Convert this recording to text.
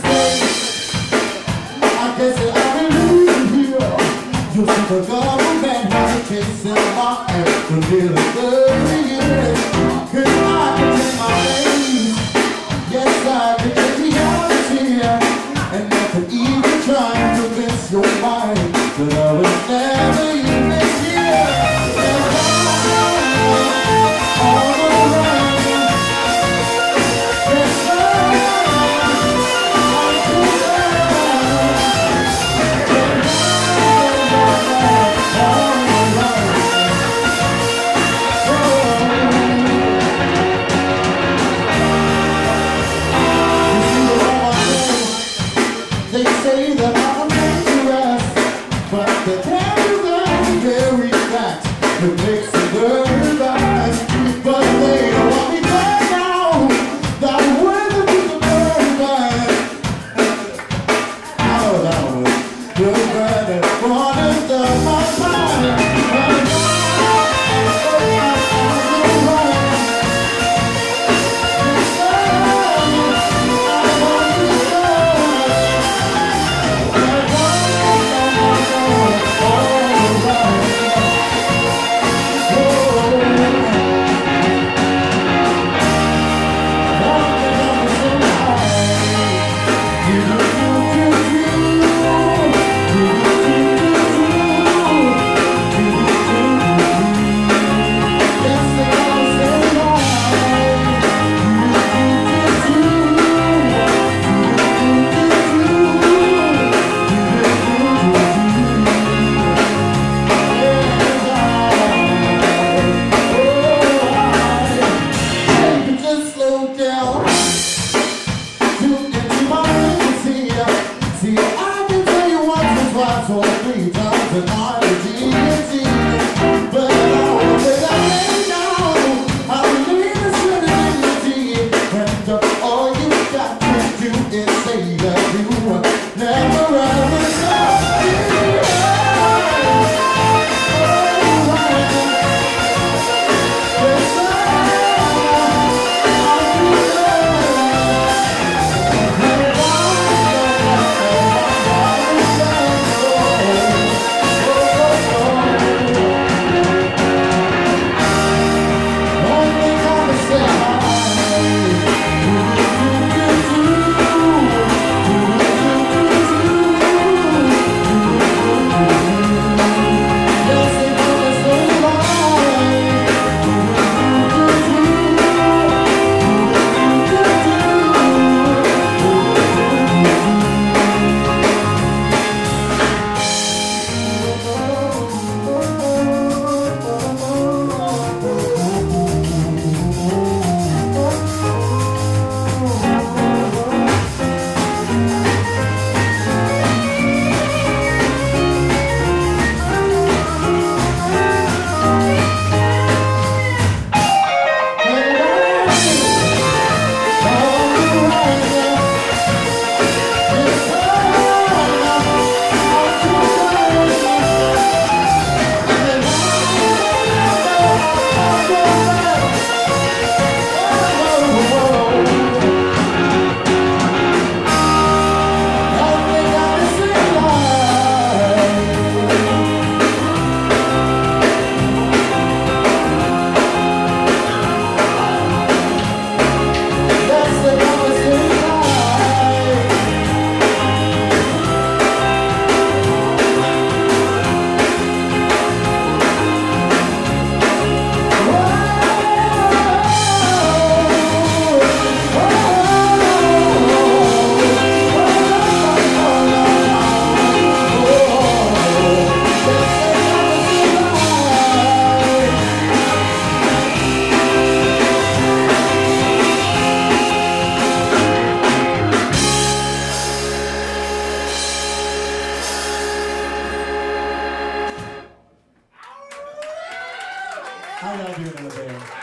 I guess that I believe here. You see the government has a case in my ass for nearly 30 years. Cause I can take my face. Yes, I can take reality. And I could even try to convince your mind that I was never even here. They say that I'm dangerous, but they tell you the very fact that makes the girl eyes. But they don't want me dead now. That way to be the bird eyes. Oh, that was the bird that wanted the my How y'all doing in the band?